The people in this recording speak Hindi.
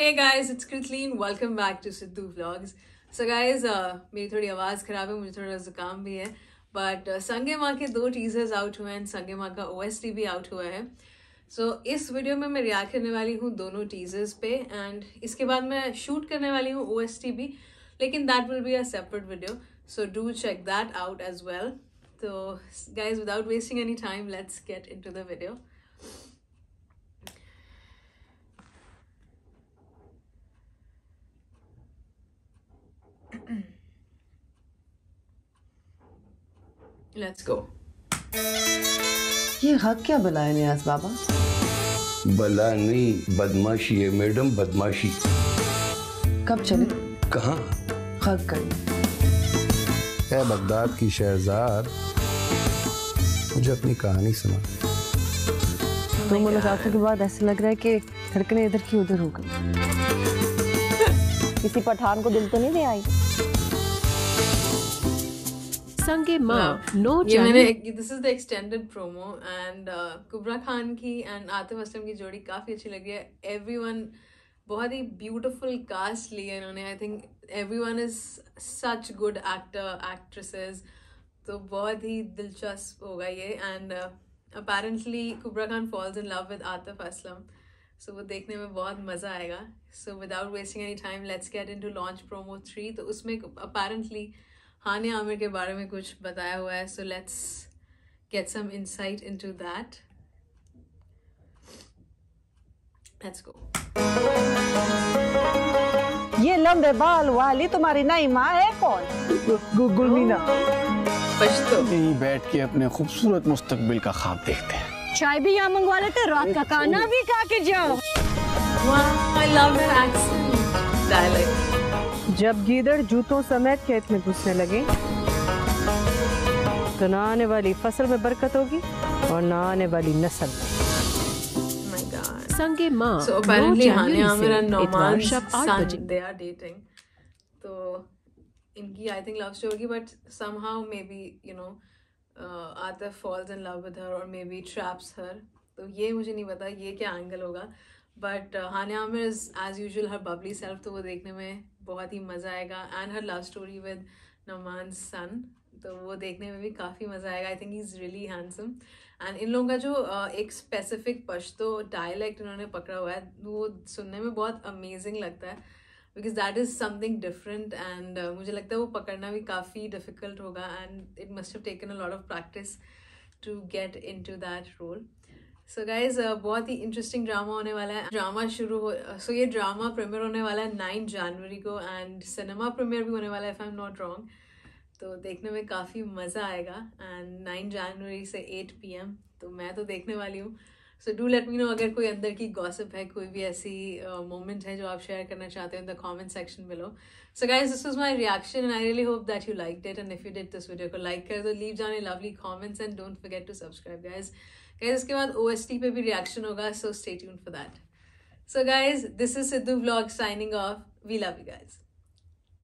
Hey guys, it's Kathleen. Welcome back to Sidhu Vlogs. So guys, मेरी थोड़ी आवाज़ ख़राब है, मुझे थोड़ा ज़ुकाम भी है, but संगे माँ के 2 टीजर्स आउट हुए हैं, संगे माँ का OST भी आउट हुआ है. So इस वीडियो में मैं रिएक्ट करने वाली हूँ दोनों टीजर्स पे, एंड इसके बाद मैं शूट करने वाली हूँ OST भी, लेकिन that will be a separate video. So do check that out as well. So guys, without wasting any time, let's get into the video. Let's go. ये हक क्या बला है नियाज बाबा? बला नहीं, बदमाशी है मैडम, बदमाशी. कब चले? कहाँ? हक करने. ए बगदाद की शहजाद, मुझे अपनी कहानी सुना. तो मुलाकातों के बाद ऐसा लग रहा है कि धड़कनें इधर की उधर हो गई. किसी पठान को दिल तो नहीं दे आई? संगे माँ no this is the extended promo and Kubra Khan की एंड आतिफ असलम की जोड़ी काफ़ी अच्छी लगी है. एवरीवन बहुत ही ब्यूटीफुल कास्ट ली है इन्होंने. I think everyone is such good actresses, तो बहुत ही दिलचस्प होगा ये. And apparently Kubra Khan falls in love with Atif Aslam, so वो देखने में बहुत मज़ा आएगा. So without wasting any time let's get into launch promo 3. तो उसमें अपेरेंटली हानिया आमिर के बारे में कुछ बताया हुआ है. So let's get some insight into that. Let's go. ये लंबे बाल वाली तुम्हारी नई माँ है कौन? गुलमीना. पश्तो यहीं बैठ के अपने खूबसूरत मुस्तकबिल का ख्वाब देखते हैं. चाय भी यहाँ मंगवा लेते, रात का खाना भी खा के जाओ. I love that accent dialect. जब गीदड़ जूतों समेत खेत में घुसने लगे तो ना आने वाली फसल में बरकत होगी और ना आने वाली नस्ल. संगे माँ So apparently Hania Aamir and Nauman's son, they are dating. तो इनकी I think love story, but somehow maybe you know Atif falls in love with her or maybe traps her. तो ये मुझे नहीं पता ये क्या एंगल होगा, but Hania Aamir is as usual her bubbly self, तो वो देखने में बहुत ही मज़ा आएगा. And her love story with Nauman's son, तो वो देखने में भी काफ़ी मज़ा आएगा. I think he is really handsome. And इन लोगों का जो एक स्पेसिफिक पश्तो डायलेक्ट इन्होंने पकड़ा हुआ है, वो सुनने में बहुत अमेजिंग लगता है, because that is something different. And मुझे लगता है वो पकड़ना भी काफ़ी डिफ़िकल्ट होगा, and it must have taken a lot of practice to get into that role. So guys बहुत ही इंटरेस्टिंग ड्रामा होने वाला है. ड्रामा शुरू हो सो ये ड्रामा प्रीमियर होने वाला है 9 जनवरी को, एंड सिनेमा प्रीमियर भी होने वाला है if I am not wrong. तो देखने में काफ़ी मज़ा आएगा. एंड 9 जनवरी से 8 PM, तो मैं तो देखने वाली हूँ. So do let me know अगर कोई अंदर की गॉसिप है, कोई भी ऐसी मोमेंट है जो आप शेयर करना चाहते हो in the comment section below. So guys this was my reaction and I really hope that you liked it. And if you did this video को लाइक कर दो, leave down lovely comments and don't forget to subscribe guys. इसके बाद OST पे भी रिएक्शन होगा, so stay tuned for that. So guys this is Sidhu vlog signing off. We love you guys.